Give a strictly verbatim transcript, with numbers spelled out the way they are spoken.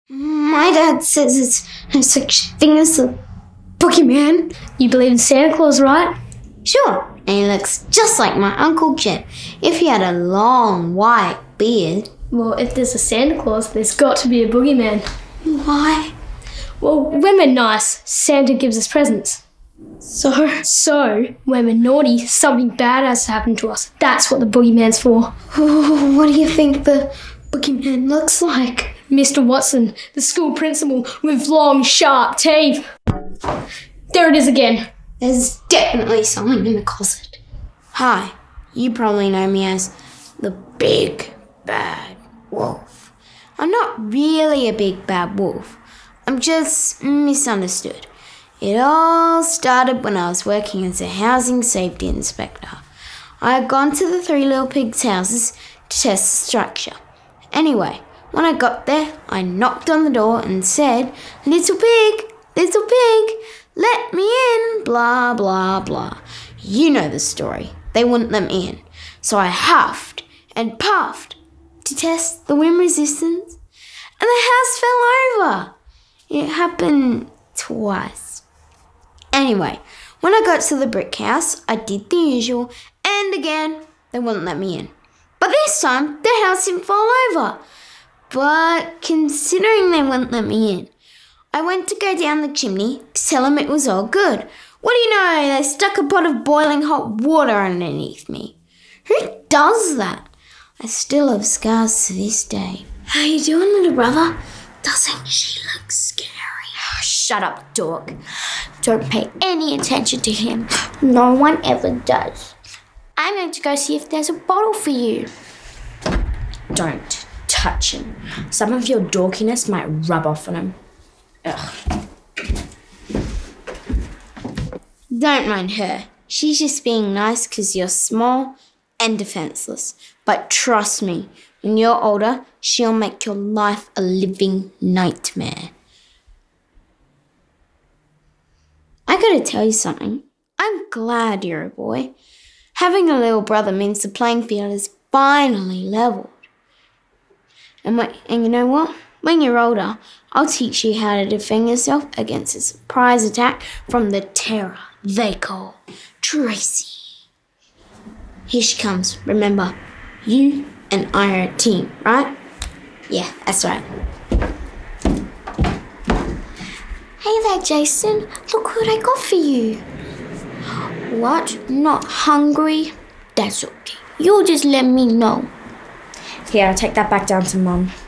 My dad says it's no such thing as a boogeyman. You believe in Santa Claus, right? Sure, and he looks just like my Uncle Jed if he had a long white beard. Well, if there's a Santa Claus, there's got to be a boogeyman. Why? Well, when we're nice, Santa gives us presents. So? So, when we're naughty, something bad has to happen to us. That's what the boogeyman's for. Oh, what do you think the boogeyman looks like? Mister Watson, the school principal with long, sharp teeth. There it is again. There's definitely someone in the closet. Hi, you probably know me as the Big Bad Wolf. I'm not really a big bad wolf. I'm just misunderstood. It all started when I was working as a housing safety inspector. I had gone to the Three Little Pigs' houses to test the structure. Anyway, when I got there, I knocked on the door and said, "Little pig, little pig, let me in," blah, blah, blah. You know the story. They wouldn't let me in. So I huffed and puffed to test the wind resistance, and the house fell over. It happened twice. Anyway, when I got to the brick house, I did the usual, and again, they wouldn't let me in. But this time, the house didn't fall over. But considering they wouldn't let me in, I went to go down the chimney to tell them it was all good. What do you know? They stuck a pot of boiling hot water underneath me. Who does that? I still have scars to this day. How you doing, little brother? Doesn't she look scary? Oh, shut up, dork. Don't pay any attention to him. No one ever does. I'm going to go see if there's a bottle for you. Don't touch him. Some of your dorkiness might rub off on him. Ugh. Don't mind her. She's just being nice because you're small and defenseless. But trust me, when you're older, she'll make your life a living nightmare. I gotta tell you something. I'm glad you're a boy. Having a little brother means the playing field is finally leveled. And, wait, and you know what? When you're older, I'll teach you how to defend yourself against a surprise attack from the terror they call Tracy. Here she comes. Remember, you and I are a team, right? Yeah, that's right. Hey there, Jason. Look what I got for you. What? Not hungry? That's okay. You just let me know. Here, I'll take that back down to Mum.